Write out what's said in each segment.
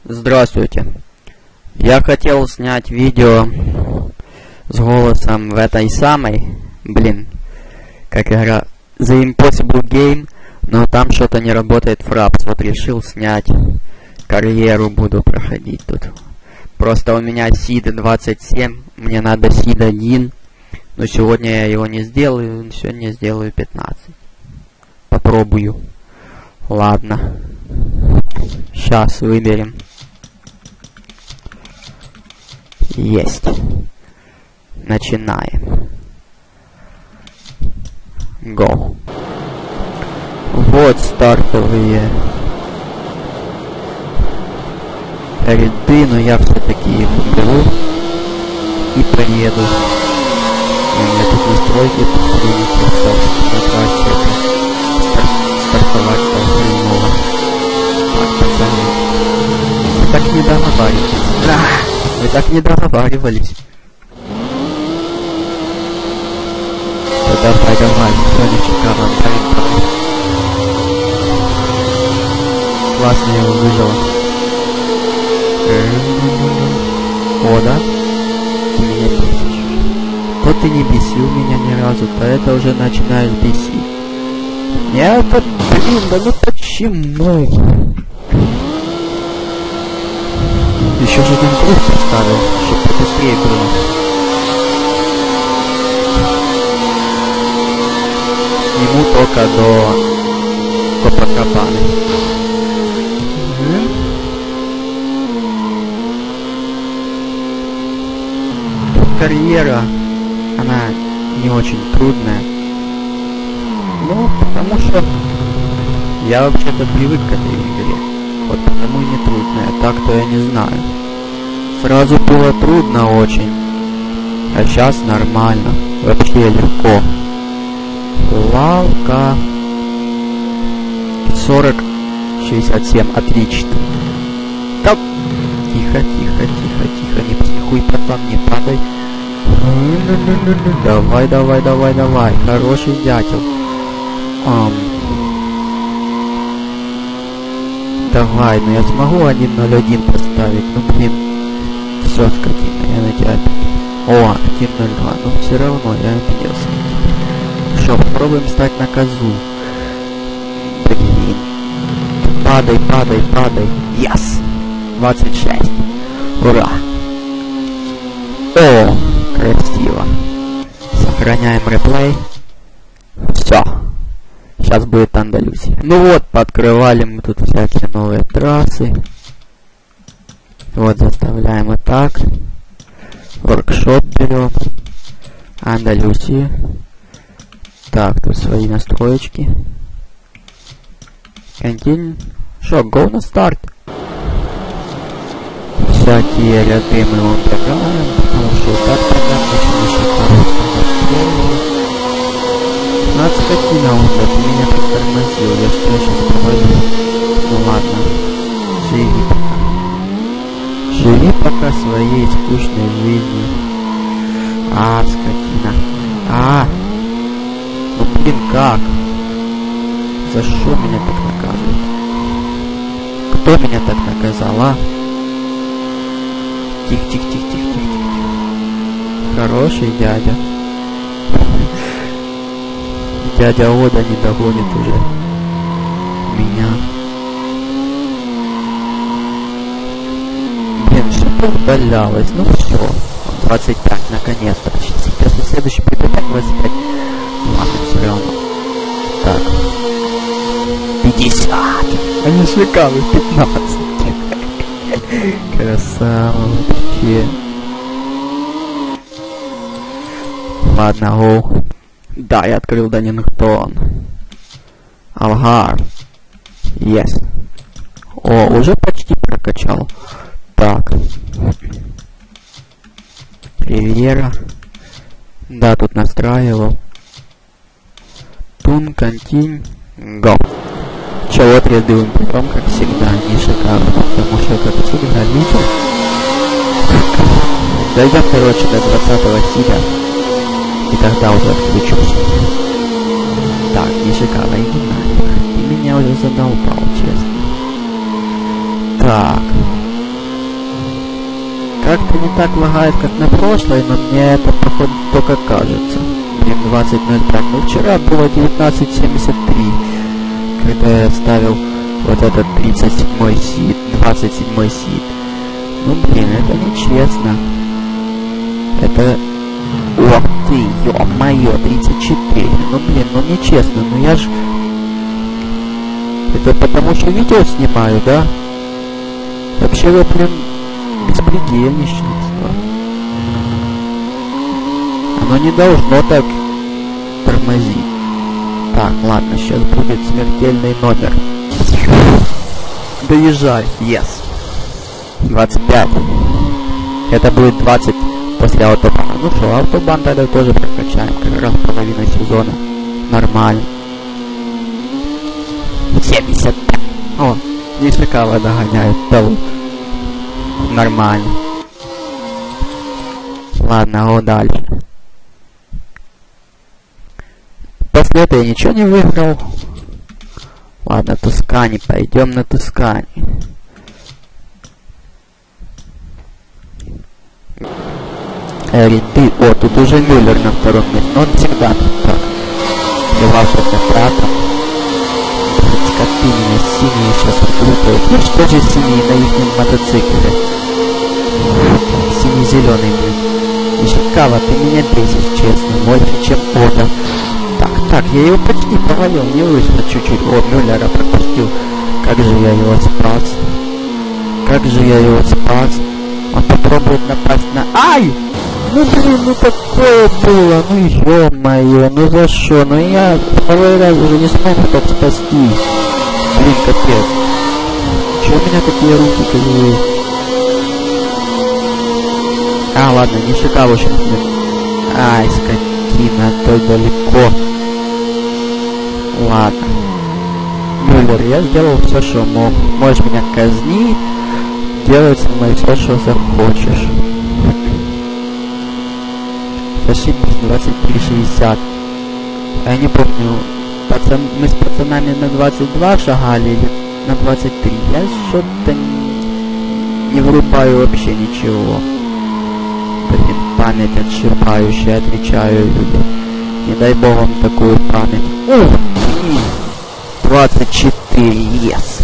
Здравствуйте. Я хотел снять видео с голосом в этой самой, как игра The Impossible Game, но там что-то не работает Fraps. Вот решил снять. Карьеру буду проходить тут. Просто у меня сид 27, мне надо сид 1, но сегодня я его не сделаю, сегодня сделаю 15. Попробую. Ладно. Сейчас выберем. Есть. Начинаем. Go. Вот стартовые ряды, но я все-таки их беру и поеду. У меня тут настройки стартовать стал хреново. Так, пацаны. Вы так не договаривались. Вы так не договаривались. Да давай, сегодня шикарно. Классно его выжило. О, да? Ты меня бесишь. То ты не бесил меня ни разу, то это уже начинаешь бесить. Нет, да ну почему? Еще же один круг поставил, чтобы побыстрее было. Ему только до Копакабаны. Карьера, она не очень трудная. Ну, потому что я вообще-то привык к этой игре. Вот потому и не трудная. Так-то я не знаю. Сразу было трудно очень. А сейчас нормально. Вообще легко. Лавка. 40-67. Отлично. Так. Тихо. Не психуй, пацан, не падай. Давай. Хороший дятел. Давай, но я смогу 1.01 поставить. Ну блин. Все, скотина, я на тебя обиделся. О, 1.02. Но все равно я обиделся. Что, попробуем стать на козу. Блин. Падай. Yes! 26. Ура! О, красиво. Сохраняем реплей. Все. Сейчас будет Андалусия. Ну вот, пооткрывали мы тут всякие новые трассы. Вот, заставляем вот так. Воркшоп берем. Андалусию. Так, тут свои настроечки. Continue. Шо, go на старт. Всякие ряды мы убираем, потому что так понятно, что не шикарно. Надо скотина, он ты меня притормозил, я что сейчас провалю. Ну ладно, живи пока своей скучной жизнью. Скотина. Ну блин, как? За что меня так наказывают? Кто меня так наказал, а? Тихо. Хороший дядя. Дядя Ода не догонит уже меня. Блин, что-то удалялось. Ну все. 25 наконец-то. Если следующий будет опять 25. Ладно, все равно. Так. 50. Они шикарные. 15. Красава вообще. Ладно, гоу. Да, я открыл Данингтон. Алгар. Yes. О, уже почти прокачал. Так. Ривьера. Да, тут настраивал. Тун, континь. Го. Чего рядовым путем, как всегда, не шикарно, потому что как всегда видел. Дойдем, короче, до 20-го сида. И тогда уже отключусь. Так, не шикарно, иди нафиг. Ты меня уже задолбал, честно. Так. как-то не так лагает, как на прошлой, но мне это, походу, только кажется. Блин, 20.05. Ну, вчера было 19.73, когда я ставил вот этот 37-й сид, 27-й сид. Ну, блин, это нечестно. Это... Ох ты, ё-моё, 34. Ну, блин, ну нечестно, ну я ж... Это потому что видео снимаю, да? Вообще, вы, блин, беспредельничество. Оно не должно так тормозить. Так, ладно, сейчас будет смертельный номер. Доезжай. Yes. 25. Это будет 20 после автобана. Ну что, автобан тогда тоже прокачаем. Как раз половина сезона. Нормально. 70. О, Нишикава догоняет того. Нормально. Ладно, го дальше. После этого я ничего не выиграл. Ладно, Тускани, пойдем на Тускани. Эри, ты, о, тут уже Мюллер на втором месте, но он всегда так. Сливался с братом. Скоты меня синие сейчас выкрутают. Ну что же синие на их мотоцикле? Синий-зеленый, блин. Нишикава, ты меня бесишь, честно, больше, чем Ода. Так, я его почти повалил, не вышло чуть-чуть. О, Мюллера пропустил. Как же я его спас? Как же я его спас? Он попробует напасть на... Ай! Ну блин, ну такое было, ну ё-моё, ну за что? Ну я второй раз уже не смог так спасти. Блин, капец. Чё у меня такие руки кривые? А, ладно, не шикал уж. Ай, скотина, то далеко. Ладно. Мюллер, я сделал все, что мог. Можешь меня казнить, делать со мной все, что захочешь. Спасибо, 23.60. Я не помню, мы с пацанами на 22 шагали или на 23. Я что-то не врубаю вообще ничего. Блин, память отшибающая, отвечаю люди. Не дай бог вам такую память. Ух ты! 24, yes!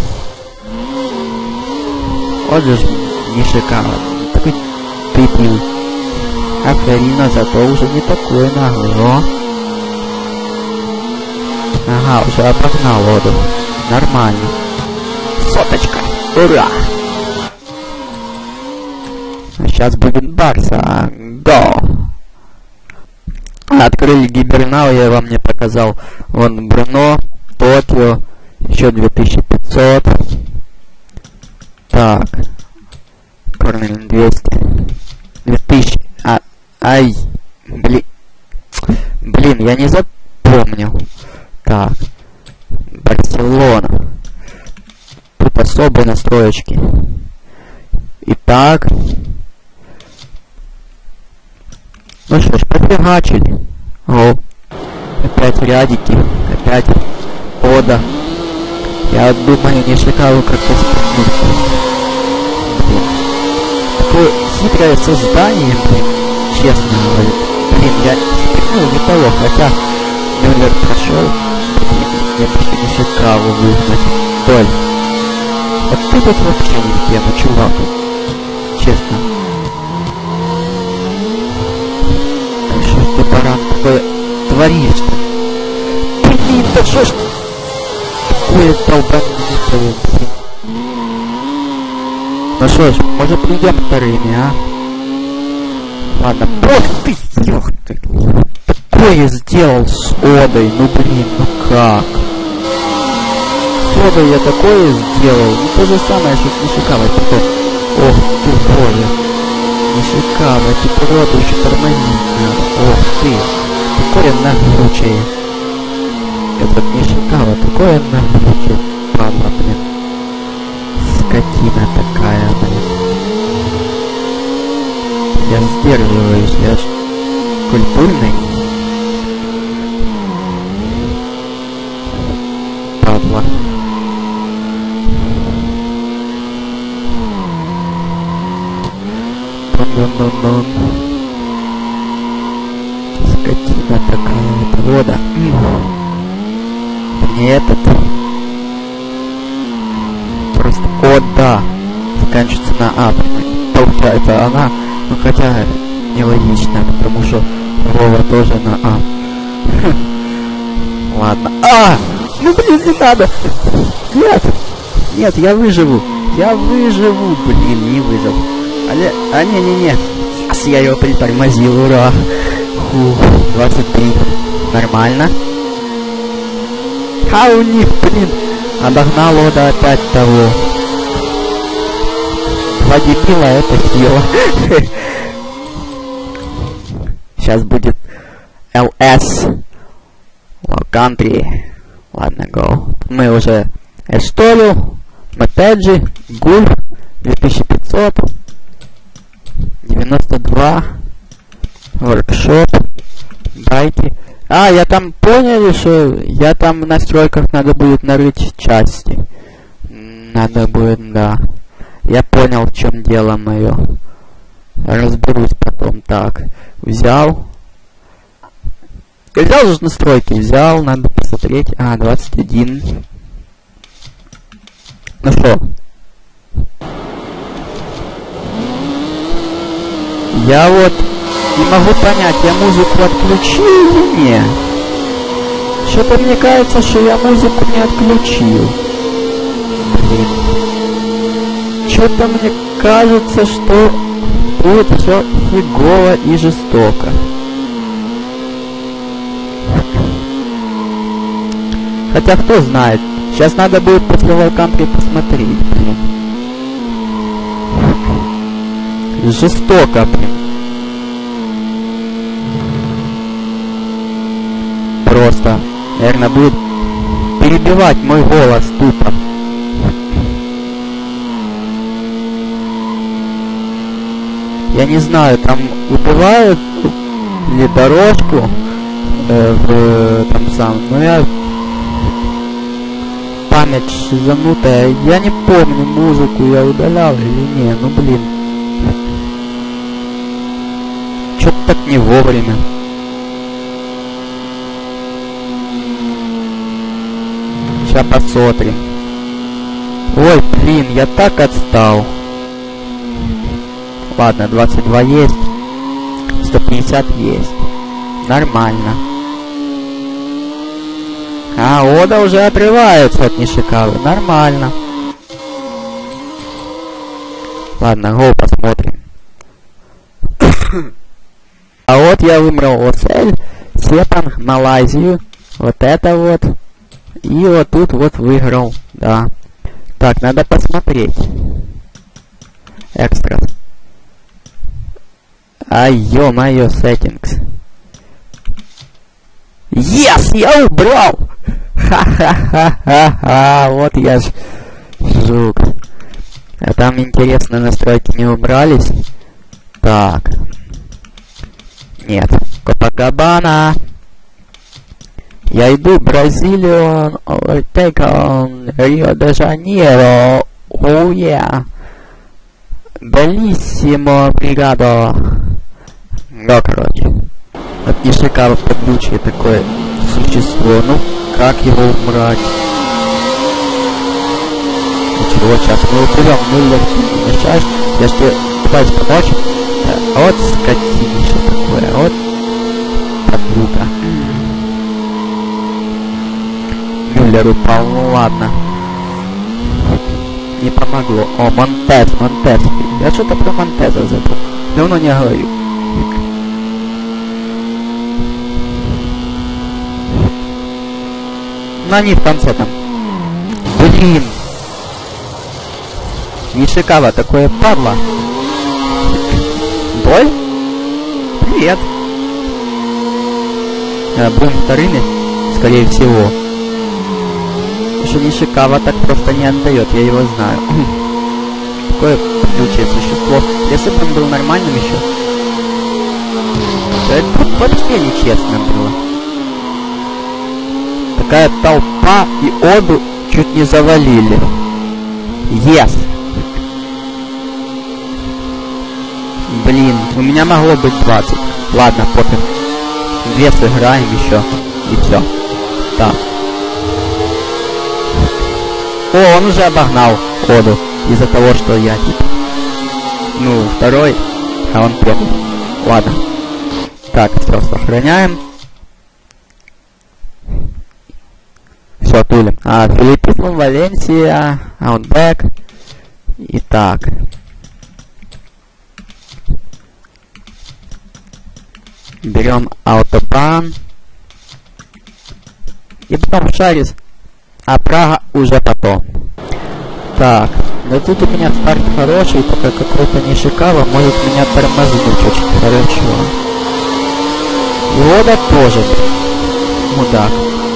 Вот же не шикарно. Такой дебил. А Ферина зато уже не такой наглый. Ага, уже обогнал воду. Нормально. Соточка. Ура! А сейчас будет Барса. Го! Открыли гибернал, я вам не показал. Вон Бруно, Токио, еще 2500. Так. Корнель 200. 2000. Ай. Блин, я не запомнил. Так. Барселона. Тут особые настроечки. Итак. Ну что ж, пофигачили. О. Опять рядики. Опять Ода. Я думаю, не шикарно как-то спрыгнуть. Блин. Такое хитрое создание, блин. Честно говоря. Блин, я спрыгнул не того, хотя Мюллер прошел. Я почти не шикарно выгнать. Толь. Вот ты тут вообще не в тему, чувак. Честно. Что ж ты, баран, такое творишь-то? Блин, да что ж ты? Такое долбанное, блин. Ну что ж, может придем вторыми, а? Ладно, бог ты, ёх ты. Такое сделал с Одой, ну блин, ну как? С Одой я такое сделал, ну то же самое, что с Нишикавой, типа, ох ты, боже. Нишикава, типа, Оду еще тормозить надо, ох ты. Такое нагручее. Этот Нишикава, такое нагручее, падла, блин. Скотина такая, блин. Я сдерживаюсь, я ж культурный. Падла. Ну-ну-ну. Скотина такая-то. Вода. Не этот. Просто... О, да. Заканчивается на А. Получается она. Ну хотя нелогично, потому что Вова тоже на А. Ладно. А! Ну блин, не надо! Нет! Нет, я выживу! Я выживу! Блин, не выжил. А не-не-не. Сейчас я его притормозил, ура! Фух, 23. Нормально. А у них, блин, обогнал Ода опять того. Два дебила, это сила. Сейчас будет LS. Low Country. Ладно, go. Мы уже Эшторю, Мотеджи, Гульф, 2500, 92, Воркшоп, дайте. А, я там поняли, что я там в настройках надо будет нарыть части. Надо будет, да. Я понял, в чем дело мое. Разберусь потом. Так, взял. Я взял же настройки, взял, надо посмотреть. А, 21. Ну что? Я вот не могу понять, я музыку отключил или нет? Что-то мне кажется, что я музыку не отключил. Блин. Что-то мне кажется, что будет все фигово и жестоко. Хотя кто знает. Сейчас надо будет после Low Country посмотреть, блин. Жестоко, блин. Просто, наверное, будет перебивать мой голос тупо. Я не знаю, там убивают ли дорожку в там сам, но я... Память шизанутая. Я не помню, музыку я удалял или не. Ну блин. Чё-то так не вовремя. Сейчас посмотрим. Ой, блин, я так отстал. Ладно, 22 есть. 150 есть. Нормально. А, Ода уже отрывается от Нишикавы. Нормально. Ладно, го посмотрим. А вот я выбрал Осель, Сепан, Малайзию. Вот это вот. И вот тут вот выиграл. Да. Так, надо посмотреть. Экстра. Ай, ё-моё, settings. Yes, я убрал! Ха-ха-ха-ха-ха, вот я ж жук. А там интересно, настройки не убрались. Так. Нет. Копакабана. Я иду в Бразилию. Take on Рио-де-Жанейро. Oh yeah. Белиссимо, бригадо. Ну, короче. От Нишикавы подключи такое существо. Ну, как его убрать? Ничего, сейчас мы уберем. Мюллер, не мешаешь. Я ж тебе пытаюсь помочь. Вот скотинище такое. Вот подруга. Мюллер упал. Ну ладно. Не помогло. О, Монтез, Монтез. Я что-то про Монтеза забыл. Давно не говорю. Ну они в конце там. Блин. Нишикава, такое падла. Боль? Привет. Будем вторыми, скорее всего. Потому что Нишикава так просто не отдает, я его знаю. Такое ключевое существо. Если бы он был нормальным еще, то это вообще нечестно было. Такая толпа, и Оду чуть не завалили. Yes! Блин, у меня могло быть 20. Ладно, пофиг. 2 сыграем еще. И все. Так. О, он уже обогнал Оду. Из-за того, что я типа... Ну, второй, а он первый. Ладно. Так, все, сохраняем. Все, тулим. Филиппин, Валенсия, Outback. Итак. Берем Автобан. И потом Шарис. А Прага уже потом. Так. Но тут у меня старт хороший, только какой-то Нишикава может меня тормознуть очень хорошо. И Ода тоже. Мудак.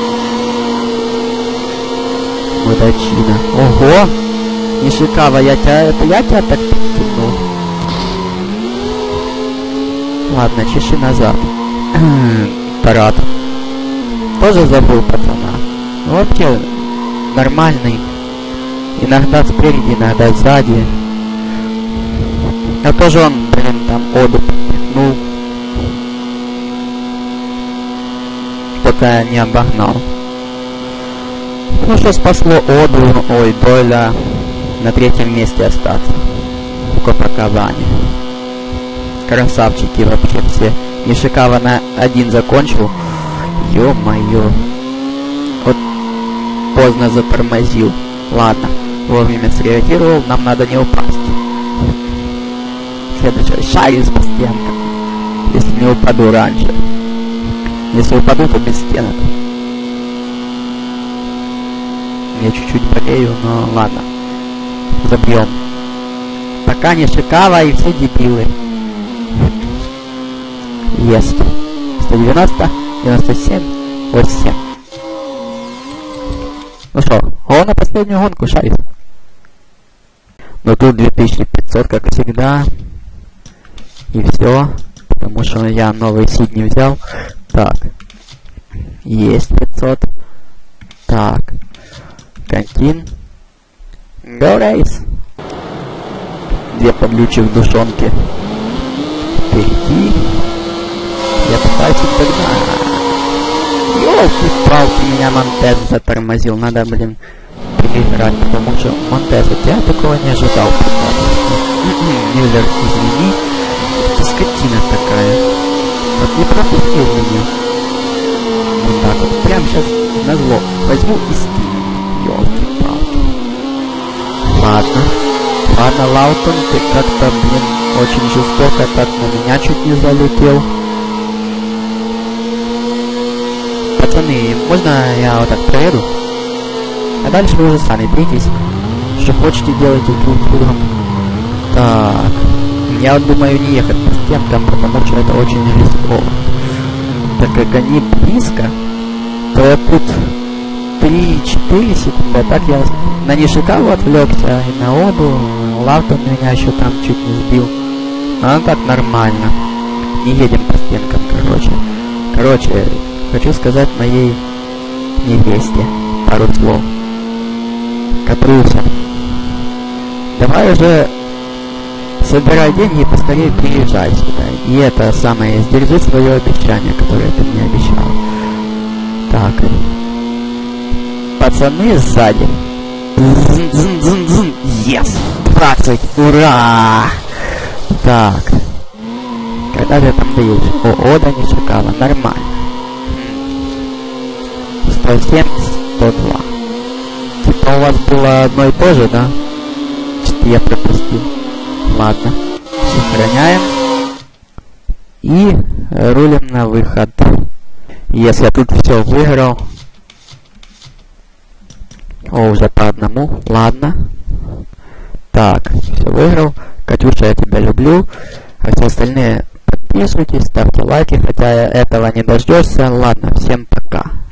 Мудачина. Ого! Нишикава, я тебя так подтянул. Ладно, чеши назад. Парад. Тоже забыл пацана. Вообще нормальный. Иногда спереди, иногда сзади. А тоже он, блин, там Оду подтянул. Пока не обогнал. Ну что спасло Оду, ой, Дойля на 3-м месте остаться. В Копакабане. Красавчики вообще все. Нишикава на 1 закончил. Ё-моё. Вот поздно затормозил. Ладно, вовремя среагировал, нам надо не упасть. Следующее. Шарис по стенкам. Если не упаду раньше. Если упаду, то без стенок. Я чуть-чуть болею, но ладно. Забьем. Пока Нишикава и все дебилы. Есть. 190, 97, 87. Ну что, на последнюю гонку, Шарис. Но тут 2500, как всегда. И все. Потому что я новый сид не взял. Так. Есть 500. Так. Контин. Go race. 2 подлючих душонки. Впереди. Я пытаюсь тогда. Ёлки-палки, меня Монтез затормозил. Надо, блин, переиграть, потому что Монтез, я такого не ожидал. Миллер, извини. Это скотина такая. Вот не пропустил меня. Вот так вот. Прям сейчас назло возьму и скину. Ёлки-палки. Ладно. Ладно, Лаутон, ты как-то, блин, очень жестоко так на меня чуть не залетел. Пацаны, можно я вот так проеду? А дальше вы уже сами бейтесь. Что хотите, делайте друг с другом. Так. Я вот думаю не ехать по стенкам, потому что это очень рисково. Так как они близко, то я тут 3-4 секунды, а так я на Нишикаву отвлекся, и на Оду. Лаутон меня еще там чуть не сбил. А так нормально. Не едем по стенкам, короче. Хочу сказать моей невесте пару слов. Катруся, давай уже собирай деньги и поскорее приезжай сюда. И это самое, сдержи свое обещание, которое ты мне обещал. Так. Пацаны сзади. Yes! 20! Ура! Так. Когда ты там доедешь? Ода Нишикава. Нормально. 107, 102. Типа у вас было одно и то же, да? Что-то я пропустил. Ладно. Сохраняем. И рулим на выход. Если я тут все выиграл. Уже по одному. Ладно. Так, все выиграл. Катюша, я тебя люблю. А все остальные подписывайтесь, ставьте лайки, хотя этого не дождешься. Ладно, всем пока.